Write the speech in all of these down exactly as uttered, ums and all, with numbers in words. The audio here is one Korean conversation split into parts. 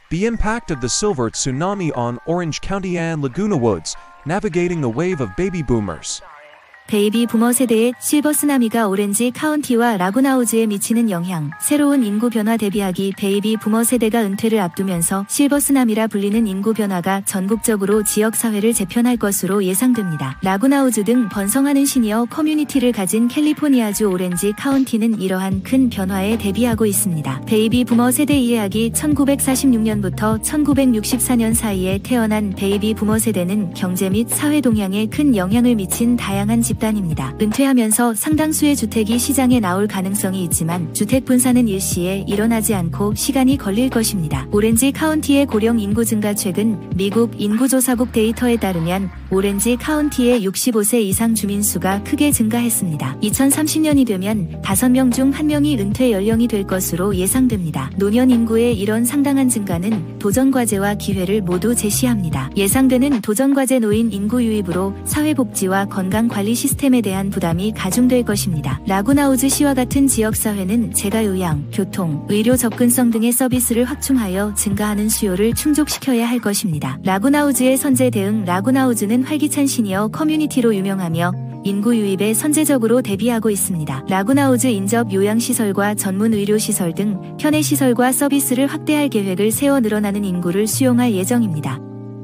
The impact of the silver tsunami on Orange County and Laguna Woods, navigating the wave of baby boomers. 베이비 부머 세대의 실버 쓰나미가 오렌지 카운티와 라구나우즈에 미치는 영향. 새로운 인구 변화 대비하기. 베이비 부머 세대가 은퇴를 앞두면서 실버 쓰나미라 불리는 인구 변화가 전국적으로 지역 사회를 재편할 것으로 예상됩니다. 라구나우즈 등 번성하는 시니어 커뮤니티를 가진 캘리포니아주 오렌지 카운티는 이러한 큰 변화에 대비하고 있습니다. 베이비 부머 세대 이해하기. 천구백사십육 년부터 천구백육십사 년 사이에 태어난 베이비 부머 세대는 경제 및 사회 동향에 큰 영향을 미친 다양한 집 단입니다. 은퇴하면서 상당수의 주택이 시장에 나올 가능성이 있지만 주택 분산은 일시에 일어나지 않고 시간이 걸릴 것입니다. 오렌지 카운티의 고령 인구 증가. 최근 미국 인구조사국 데이터에 따르면 오렌지 카운티의 육십오 세 이상 주민 수가 크게 증가했습니다. 이천삼십 년이 되면 다섯 명 중 한 명이 은퇴 연령이 될 것으로 예상됩니다. 노년 인구의 이런 상당한 증가는 도전과제와 기회를 모두 제시합니다. 예상되는 도전과제. 노인 인구 유입으로 사회복지와 건강관리 시스템 시스템에 대한 부담이 가중될 것입니다. 라구나우즈 시와 같은 지역사회는 재가요양, 교통, 의료 접근성 등의 서비스를 확충하여 증가하는 수요를 충족시켜야 할 것입니다. 라구나우즈의 선제 대응. 라구나우즈는 활기찬 시니어 커뮤니티로 유명하며 인구 유입에 선제적으로 대비하고 있습니다. 라구나우즈 인접 요양시설과 전문 의료시설 등 편의시설과 서비스를 확대할 계획을 세워 늘어나는 인구를 수용할 예정입니다.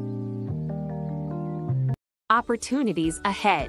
Opportunities ahead.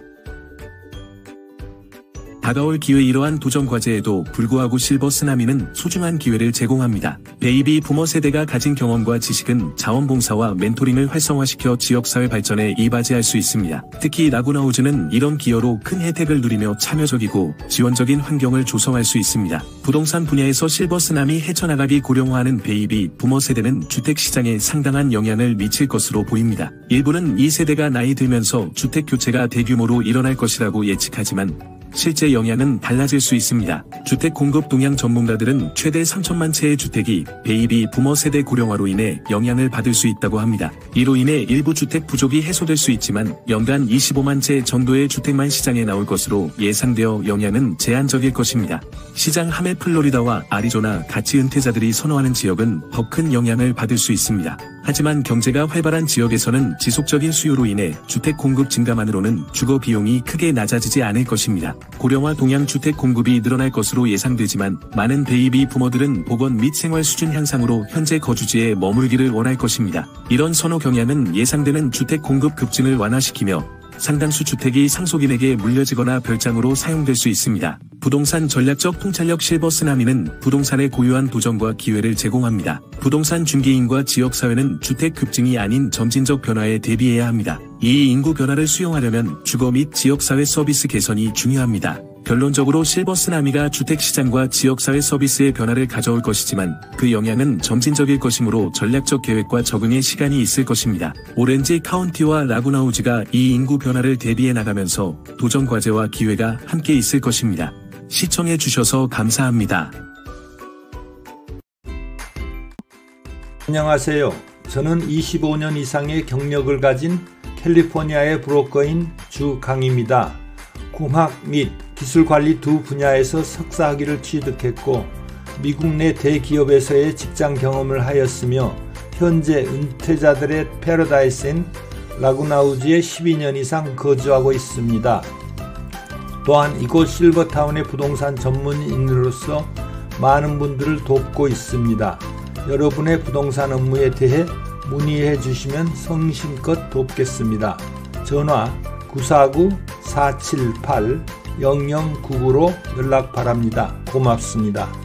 다가올 기회. 이러한 도전 과제에도 불구하고 실버 쓰나미는 소중한 기회를 제공합니다. 베이비 부머 세대가 가진 경험과 지식은 자원봉사와 멘토링을 활성화시켜 지역사회 발전에 이바지할 수 있습니다. 특히 라구나우즈는 이런 기여로 큰 혜택을 누리며 참여적이고 지원적인 환경을 조성할 수 있습니다. 부동산 분야에서 실버 쓰나미 헤쳐나가기. 고령화하는 베이비 부머 세대는 주택시장에 상당한 영향을 미칠 것으로 보입니다. 일부는 이 세대가 나이 들면서 주택 교체가 대규모로 일어날 것이라고 예측하지만 실제 영향은 달라질 수 있습니다. 주택 공급 동향 전문가들은 최대 삼천만 채의 주택이 베이비 부머 세대 고령화로 인해 영향을 받을 수 있다고 합니다. 이로 인해 일부 주택 부족이 해소될 수 있지만 연간 이십오만 채 정도의 주택만 시장에 나올 것으로 예상되어 영향은 제한적일 것입니다. 시장 함해 플로리다와 아리조나 같이 은퇴자들이 선호하는 지역은 더 큰 영향을 받을 수 있습니다. 하지만 경제가 활발한 지역에서는 지속적인 수요로 인해 주택 공급 증가만으로는 주거 비용이 크게 낮아지지 않을 것입니다. 고령화 동향. 주택 공급이 늘어날 것으로 예상되지만 많은 베이비 부머들은 보건 및 생활 수준 향상으로 현재 거주지에 머물기를 원할 것입니다. 이런 선호 경향은 예상되는 주택 공급 급증을 완화시키며 상당수 주택이 상속인에게 물려지거나 별장으로 사용될 수 있습니다. 부동산 전략적 통찰력. 실버 쓰나미는 부동산의 고유한 도전과 기회를 제공합니다. 부동산 중개인과 지역사회는 주택 급증이 아닌 점진적 변화에 대비해야 합니다. 이 인구 변화를 수용하려면 주거 및 지역사회 서비스 개선이 중요합니다. 결론적으로 실버 쓰나미가 주택시장과 지역사회 서비스의 변화를 가져올 것이지만 그 영향은 점진적일 것이므로 전략적 계획과 적응의 시간이 있을 것입니다. 오렌지 카운티와 라구나우즈가 이 인구 변화를 대비해 나가면서 도전 과제와 기회가 함께 있을 것입니다. 시청해 주셔서 감사합니다. 안녕하세요. 저는 이십오 년 이상의 경력을 가진 캘리포니아의 브로커인 주강입니다. 공학 및 기술관리 두 분야에서 석사학위를 취득했고 미국 내 대기업에서의 직장 경험을 하였으며 현재 은퇴자들의 패러다이스인 라구나우즈에 십이 년 이상 거주하고 있습니다. 또한 이곳 실버타운의 부동산 전문인으로서 많은 분들을 돕고 있습니다. 여러분의 부동산 업무에 대해 문의해 주시면 성심껏 돕겠습니다. 전화 구사구 사칠팔 영영구구로 연락 바랍니다. 고맙습니다.